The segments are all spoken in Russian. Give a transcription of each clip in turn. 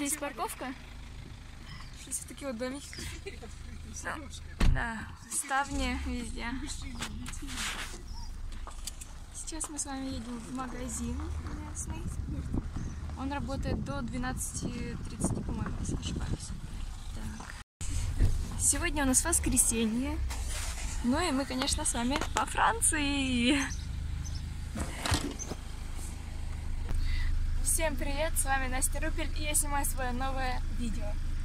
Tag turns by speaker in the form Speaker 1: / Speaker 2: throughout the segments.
Speaker 1: здесь парковка. Здесь такие вот домики. Да, ставни везде. Сейчас мы с вами едем в магазин местный. Он работает до 12:30, по-моему, если не ошибаюсь. Так. Сегодня у нас воскресенье. Ну и мы, конечно, с вами во Франции. Всем привет, с вами Настя Рупель, и я снимаю свое новое видео.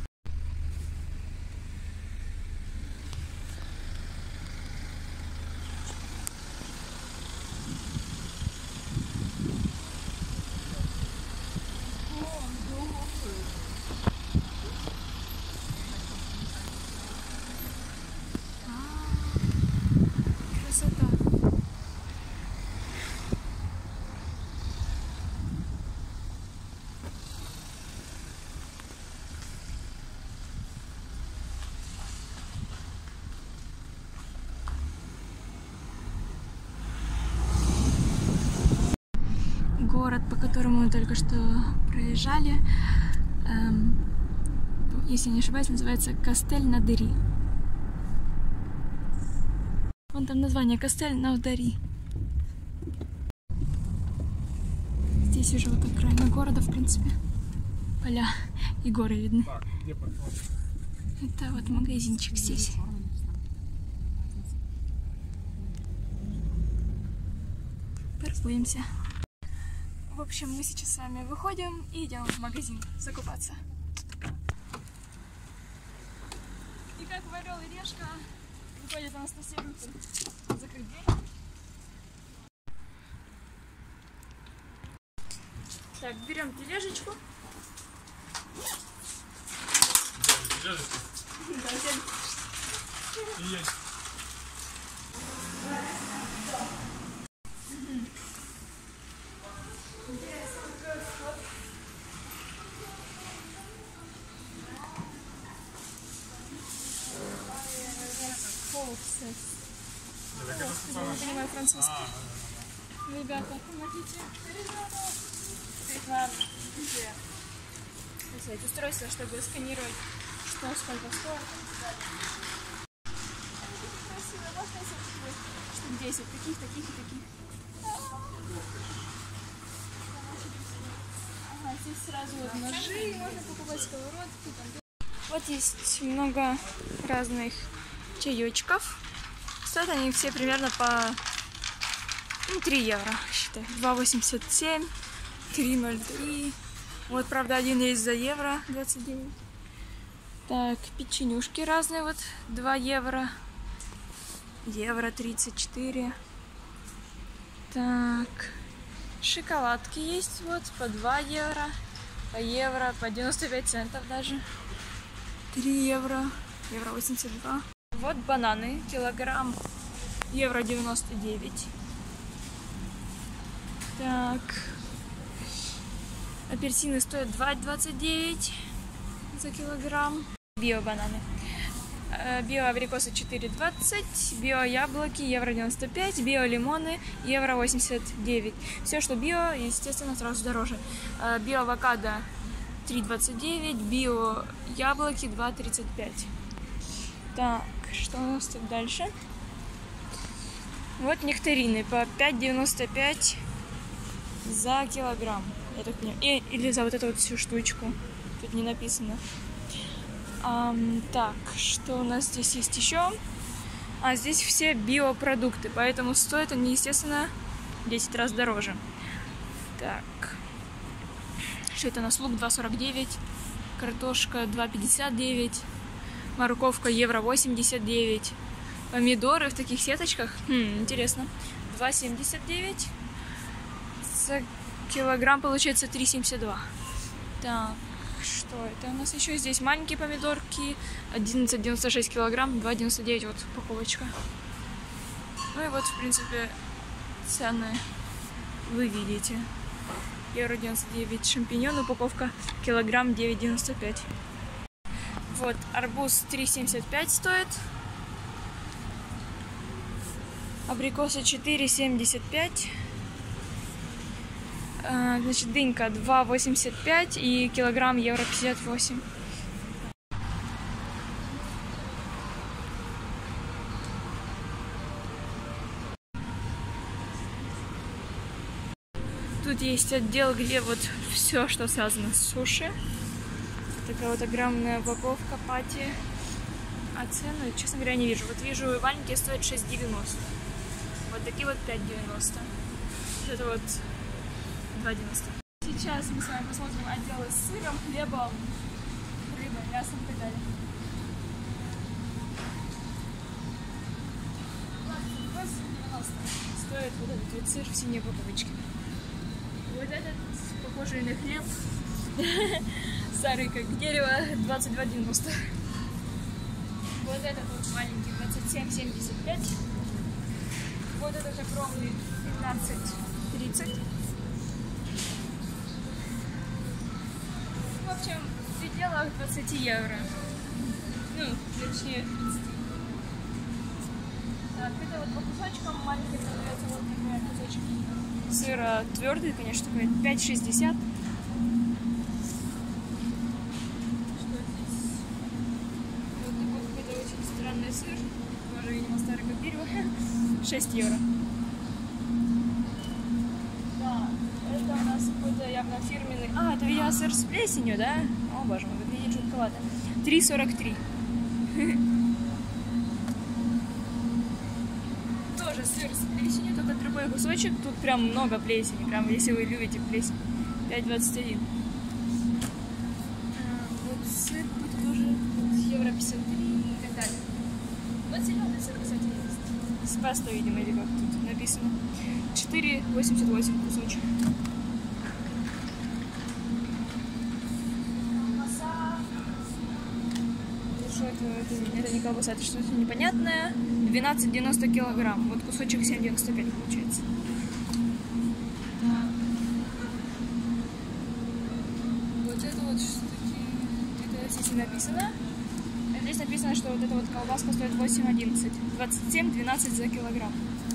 Speaker 1: Красота. Город, по которому мы только что проезжали, если не ошибаюсь, называется Кастель-на-Дери. Вон там название Кастель-на-Дери. Здесь уже вот окраина города, в принципе. Поля и горы видны. Это вот магазинчик здесь. Паркуемся. В общем, мы сейчас с вами выходим и идем в магазин закупаться. И как в Орел и Решка выходит Анастасия Рупель. Закрыть дверь. Так, берем тележечку.
Speaker 2: Тележечку?
Speaker 1: Да, я не понимаю французский. Ребята, помогите. Взять устройство, чтобы сканировать, что сколько стоит. Красиво, можно штук 10, таких, таких и таких. Ага, здесь сразу вот ножи, можно покупать сковородки. Вот есть много разных чаечков. Стоят они все примерно по 3 евро, считай. 2,87, 3,03. Вот, правда, один есть за евро 29. Так, печенюшки разные, вот 2 евро. Евро 34. Так, шоколадки есть, вот, по 2 евро, по евро, по 95 центов даже. 3 евро, евро 82. Вот бананы, килограмм, евро 99. Так, апельсины стоят 2,29 за килограмм. Био-бананы. Био-абрикосы 4,20, био-яблоки евро 95, био-лимоны евро 89. Все, что био, естественно, сразу дороже. Био-авокадо 3,29, био-яблоки 2,35. Так, что у нас тут дальше? Вот нектарины по 5,95 за килограмм. Я так понимаю. Или за вот эту вот всю штучку. Тут не написано. Так, что у нас здесь есть еще? Здесь все биопродукты, поэтому стоят они, естественно, 10 раз дороже. Так. Что это у нас? Лук 2,49, картошка 2,59, морковка евро 89, помидоры в таких сеточках, интересно, 2,79, за килограмм получается 3,72. Так, что это у нас еще? Здесь маленькие помидорки, 11,96 килограмм, 2,99 вот упаковочка. Ну и вот, в принципе, цены вы видите. Евро 99, шампиньон, упаковка, килограмм 9,95. Вот, арбуз 3,75 стоит. Абрикосы 4,75. Значит, дынька 2,85 и килограмм евро 58. Тут есть отдел, где вот все, что связано с суши. Такая вот огромная упаковка пати. А цену, честно говоря, не вижу. Вот вижу, маленькие стоят 6,90. Вот такие вот 5,90. Это вот 2,90. Сейчас мы с вами посмотрим отделы с сыром, хлебом, рыбой, мясом и так далее. 28,90 стоит вот этот вот сыр в синей упаковочке. Вот этот, похожий на хлеб, старый как дерево, 22,90. Вот этот вот маленький, 27,75. Вот этот огромный, 15,30. В общем, в пределах 20 евро. Ну, точнее, 30. Так, это вот по кусочкам маленький продается, вот, например, кусочек сыра твердый, конечно, такой 5,60. Сыр, тоже, видимо, старый как дерево, 6 евро. Да, это у нас какой-то явно фирменный... А, это, видимо, сыр с плесенью, да? О, боже мой, выглядит жутковато. 3,43. Тоже сыр с плесенью, только другой кусочек. Тут прям много плесени, прям если вы любите плесень. 5,21. Вот сыр тут тоже евро 53 и так далее. Вот зеленый сыр, кстати, есть. С пастой, видимо, или как тут написано. 4,88 кусочек. Колбаса. Что это не колбаса, это что-то непонятное. 12,90 килограмм. Вот кусочек 7,95 получается. Вот это вот что-то, это здесь не написано. Здесь написано, что вот эта вот колбаска стоит 8,11. 27,12 за килограмм.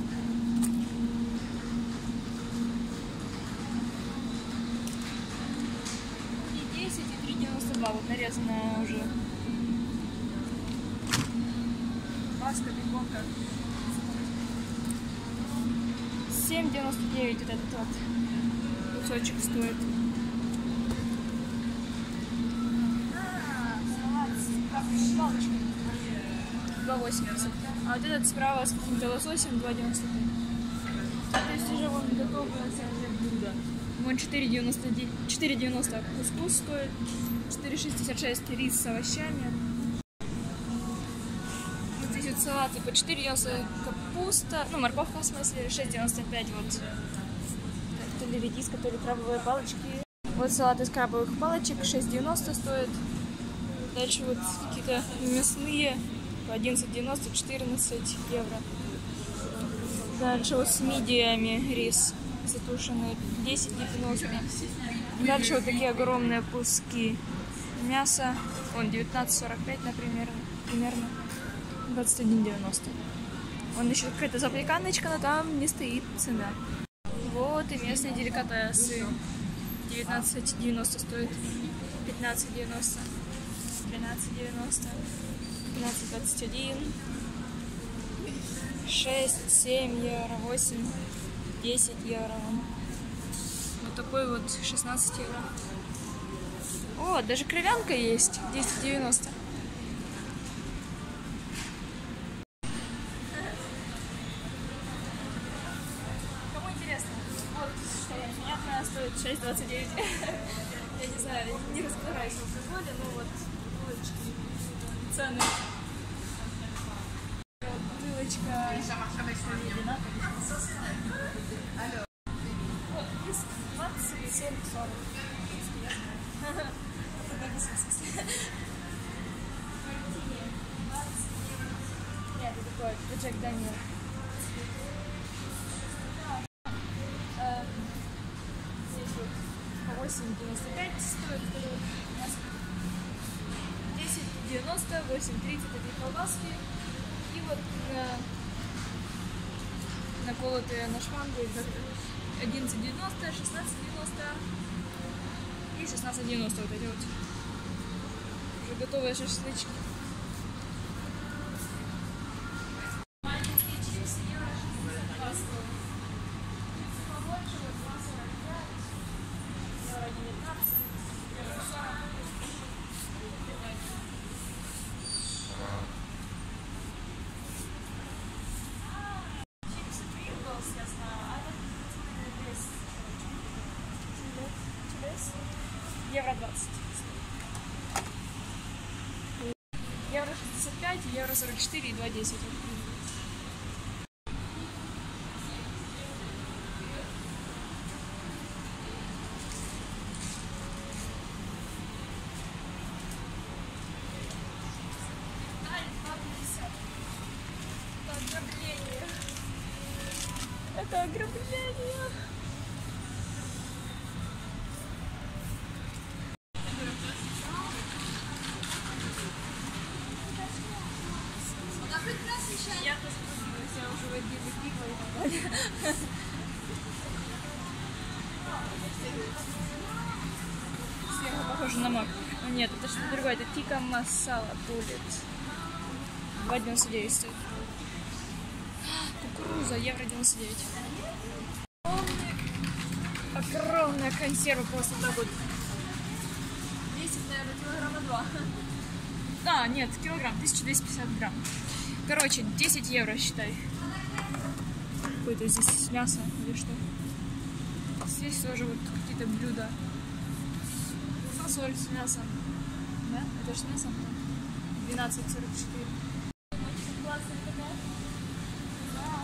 Speaker 1: И 10, и 3,92. Вот нарезанная уже. Паста, беконка. 7,99 вот этот вот кусочек стоит. Палочка 2,80. А вот этот справа с каким-то лососем 2,95. То есть уже вон готовое блюдо. Вон 4,90 кускус стоит. 4,66 рис с овощами. Вот здесь вот салаты по 4,90 капуста. Ну, морковка в смысле. 6,95 вот. То ли редиска, то ли крабовые палочки. Вот салат из крабовых палочек 6,90 стоит. Дальше вот какие-то мясные по 11,90, 14 евро. Дальше вот с мидиями рис затушенный 10,90. Дальше вот такие огромные куски мяса. Вон 19,45, например, примерно 21,90. Вон еще какая-то запеканочка, но там не стоит цена. Вот и местные деликатесы. 19,90 стоит, 15,90. 13,90, 15,21, 6, 7 евро, 8, 10 евро. Вот такой вот 16 евро. О, даже кровянка есть, 10,90. Кому интересно? Вот что непонятно, стоит 6,29. Я не знаю, не разбираюсь в алкоголе, но вот цены. Бутылочка. Вот, виск 27,40. Нет, это такой Джек Даниэл. Здесь вот по 8,95 стоит. 10,90, 8,30 этой колбаски. И вот наколотые на швангу 11,90, 16,90 и 16,90 вот эти вот. Уже готовые шашлычки. Евро 20. Евро 65, евро 44 и 2,10. Это ограбление. Я посмотрелась, я уже водила пиво и так далее. Сверху похоже на мак. Но нет, это что-то другое. Это тика масала булет. 2,99 стоит. Кукуруза, евро 99. Огромная консерва просто так вот. Весит, наверное, килограмма 2. А, нет, килограмм, 1250 грамм. Короче, 10 евро, считай. Какое-то здесь мясо или что. Здесь тоже вот какие-то блюда. Фасоль с мясом. Да? Это же с мясом? 12,44. Классная такая. Да.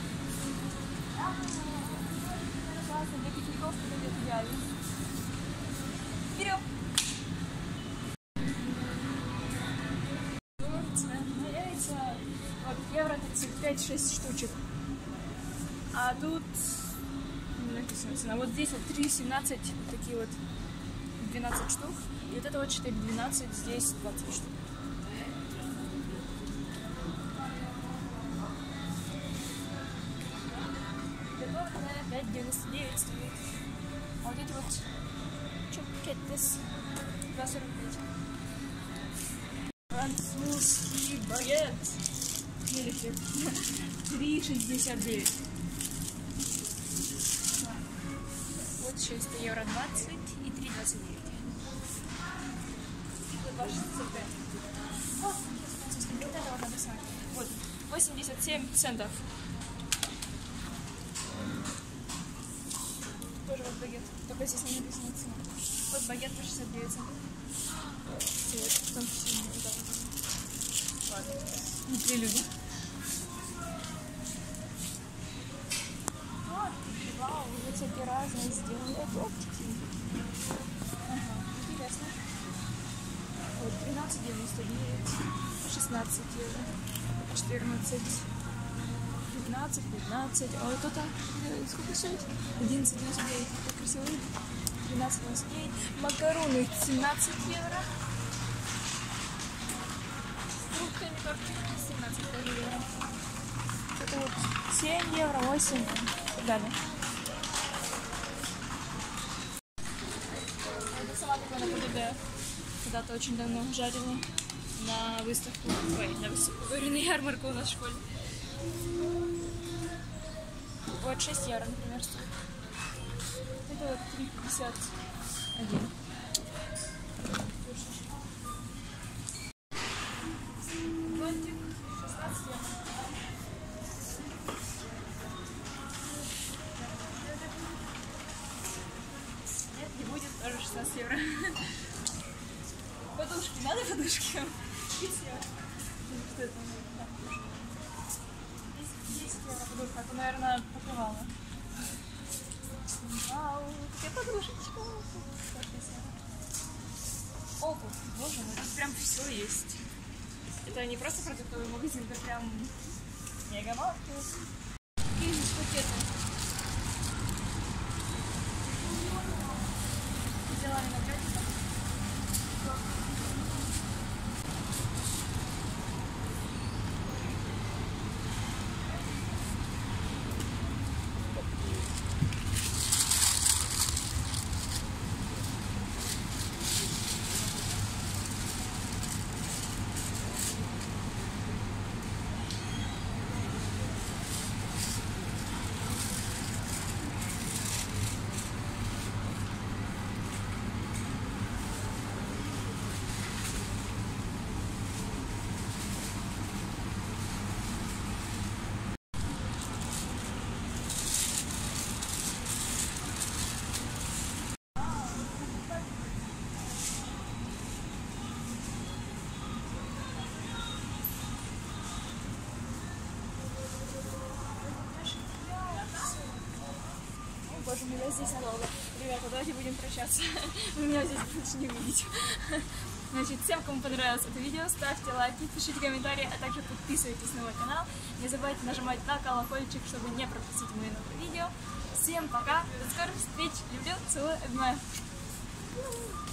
Speaker 1: Классно, для пикников подойдет идеально. Вперед! Вот евро 35-6 штучек. А тут написано цена. Вот здесь вот 3,17, вот такие вот 12 штук. И вот это вот 4,12, здесь 20 штук. Готовленная 5,99 стоит. А вот эти вот чокетес 2,45. Французский багет. Или хлеб. 3,69. Вот еще есть евро 20 и 3,29. Вот 2,65. Вот это вот надо смотреть. Вот 87 центов. Тоже вот багет. Только здесь не написано цена. Вот багет по 69 центов. Вот, там все не вот так вот. Ладно. Внутри люди. Вот, вау, уже всякие разные сделали оптики. Ага, интересно. Вот 13,99, 16 евро, 14, 15, 15. А вот это сколько стоит? 11,99. Так красиво. 12,99. Макароны 17 евро. Фруктами как 17 евро. Это вот 7 евро, 8 и так далее. Это сама такая на ПДД. Когда-то очень давно жарила на выставку. Ой, на выставку, говорю, на ярмарку у нас в школе. Вот 6 евро, например, стоит. Это вот 3,51. Зонтик 16 евро. Нет, не будет, тоже 16 евро. Подушки, надо подушки? 10 евро. Что это? 10 евро подушка, это, наверное, покрывало. Вау, какая подушечка. Опа, боже мой, тут прям все есть. Это не просто продуктовый магазин, это прям мегамаркет. Какие здесь пакеты? Взяла виноградика. здесь надолго. Ребята, давайте будем прощаться. Вы меня здесь больше не увидите. Значит, всем, кому понравилось это видео, ставьте лайки, пишите комментарии, а также подписывайтесь на мой канал. Не забывайте нажимать на колокольчик, чтобы не пропустить мои новые видео. Всем пока, до скорых встреч, люблю, целую, обнимаю.